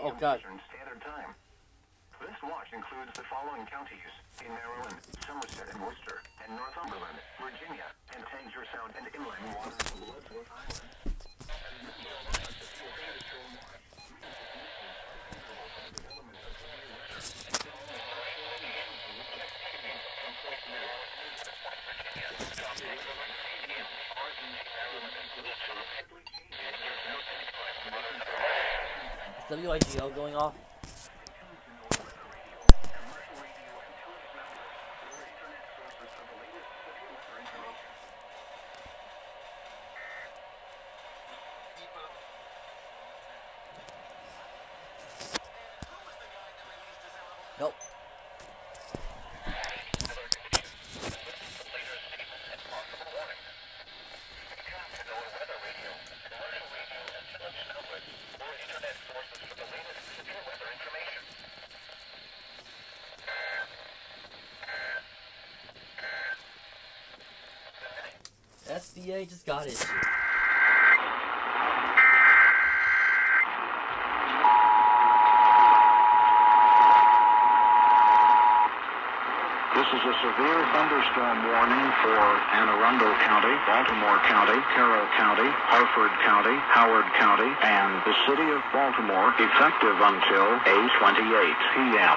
Oh, God. Eastern Standard Time. This watch includes the following counties in Maryland, Somerset and Worcester, and Northumberland, Virginia, and Tangier Sound and inland waters of Ellsworth Island. Is WIGL going off? Nope. SBA just got it. This is a severe thunderstorm warning for Anne Arundel County, Baltimore County, Carroll County, Harford County, Howard County, and the city of Baltimore, effective until 8:28 p.m.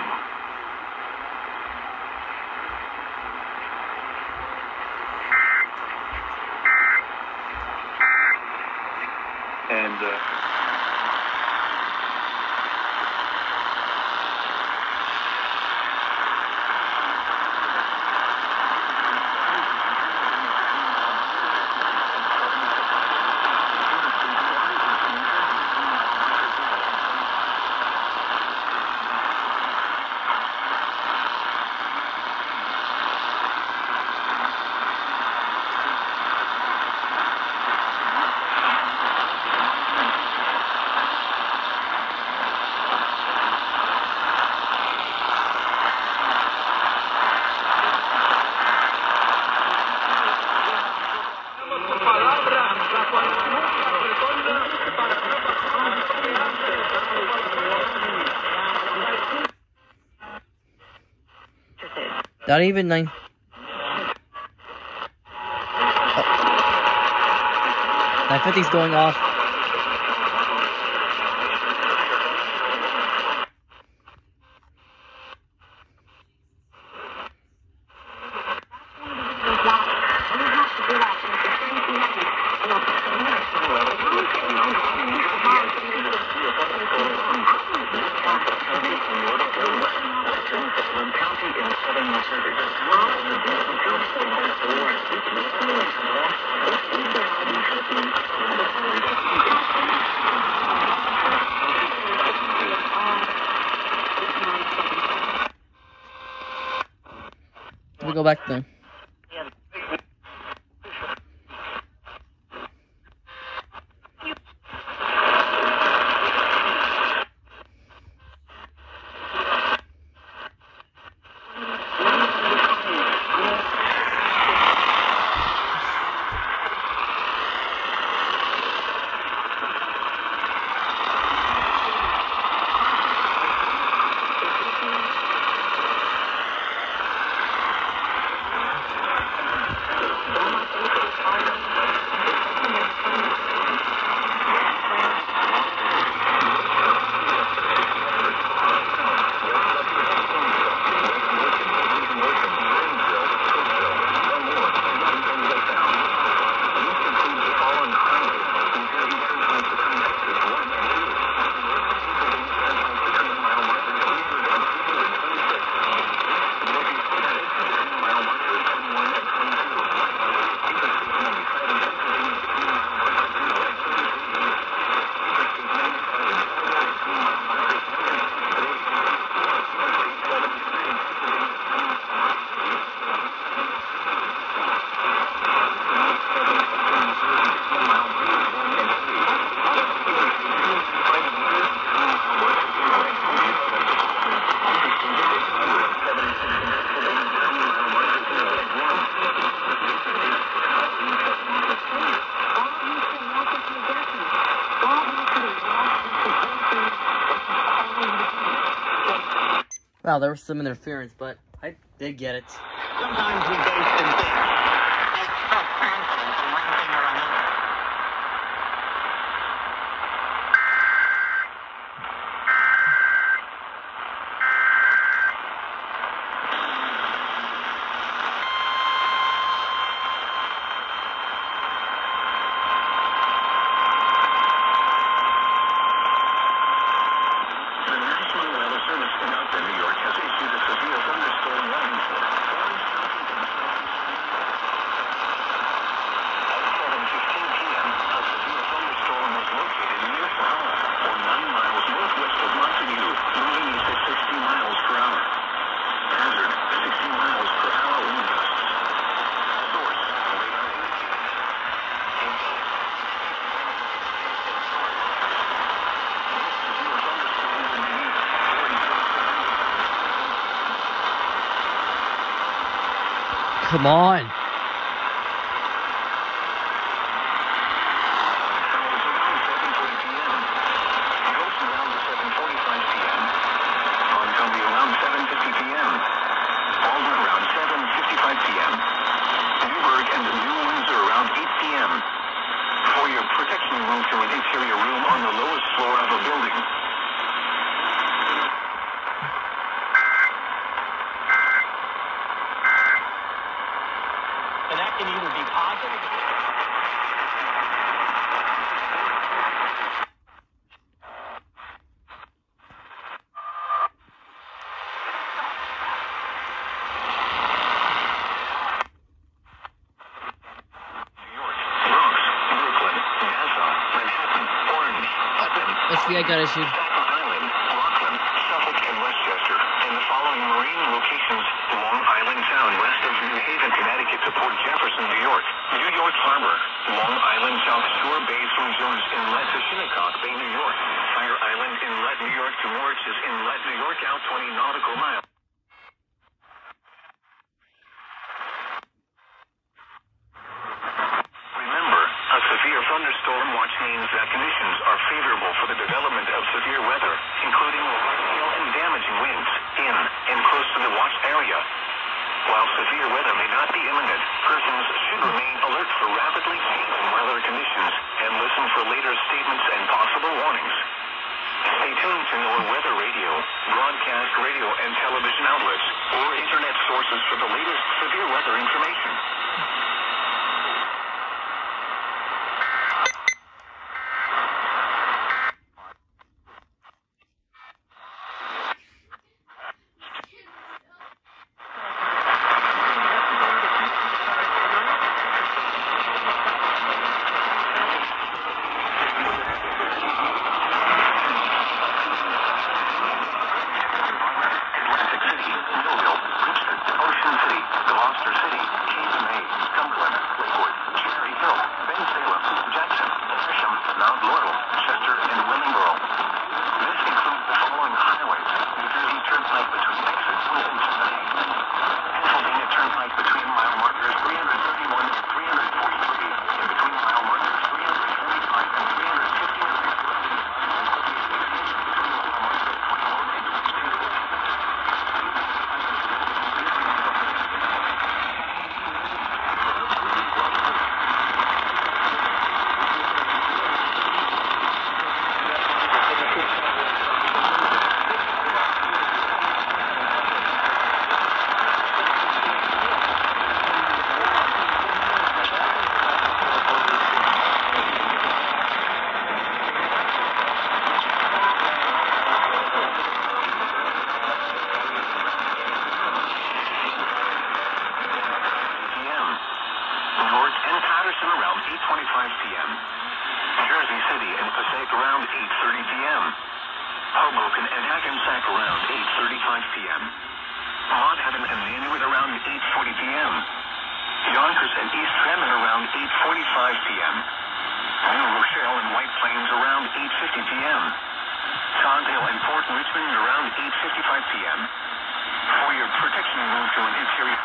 Not even 9. Oh. 950's going off. Let me go back there. Wow, there was some interference, but I did get it. Sometimes we base in things. There's self-confidence in one thing or another. The National Weather Service in Upper New York has issued a severe thunderstorm warning for Orange County and Southeast. At 7:15 p.m., a severe thunderstorm was located near Florida, or 9 miles northwest of Montague, moving east at 60 miles per hour. Hazard, 60 miles per hour wind gusts. Source, radar indicated. Come on. And that can either be positive. SBI got issued. Island, Rockland, Suffolk, and Westchester, and the following marine locations: Long Island Sound, west of New Haven, Connecticut, to Port Jefferson, New York. New York Harbor, Long Island South Shore Bays from Jones Inlet to Shinnecock Bay, New York. Fire Island Inlet, New York to Moriches Inlet, New York, out 20 nautical miles. Remember, a severe thunderstorm watch means that conditions are favorable for the development of severe weather, including large-scale and damaging winds in and close to the watch area. While severe weather may not be imminent, persons should remain alert for rapidly changing weather conditions and listen for later statements and possible warnings. Stay tuned to NOAA Weather Radio, broadcast radio and television outlets, or internet sources for the latest severe weather information. Hoboken and Hackensack around 8:35 p.m. Mont Haven and Nanuet around 8:40 p.m. Yonkers and East Trenton around 8:45 p.m. New Rochelle and White Plains around 8:50 p.m. Tondale and Port Richmond around 8:55 p.m. For your protection, move to an interior.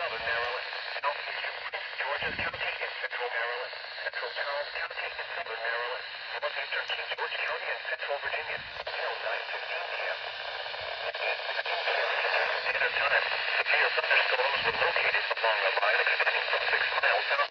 Southern Maryland. South Eastern Prince George's County in Central Maryland. Central Charles County in Southern Maryland. Northeastern King George County in Central Virginia. Until 9:15 p.m. At 16 p.m. Standard Time. Severe thunderstorms were located along a line extending from 6 miles south.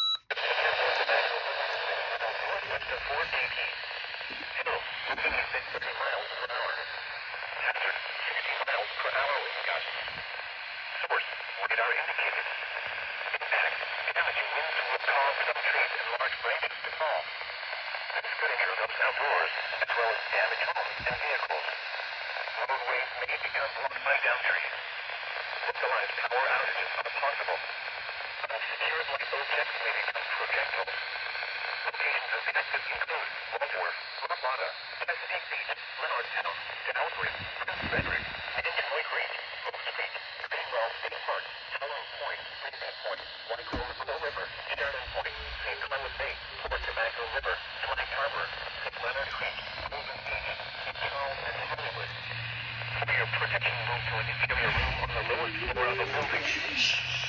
Northwest of Fort KT. Hill, 30 miles per hour. Hazard, 60 miles per hour wind gusts. Source, radar indicated. Impact, damaging winds will cause some trees and large branches to fall. This could injure those outdoors, as well as damage homes and vehicles. Roadways may become blocked by down trees. Localized power outages are possible. Unsecured light objects may become projectiles. Locations of the active include Baltimore, Rockmata, Chesapeake Beach, Leonardtown, Dalbury, Prince Frederick, Enginoy Creek, Oak Street, Greenwell State Park, Talon Point, Raven Point, Waco River, Sheridan Point, St. Clement Bay, Port Tobacco River, Flag Harbor, St. Leonard Creek, Golden Beach, St. Charles, and Hollywood. For your protection, move to an interior room on the lowest floor of the building.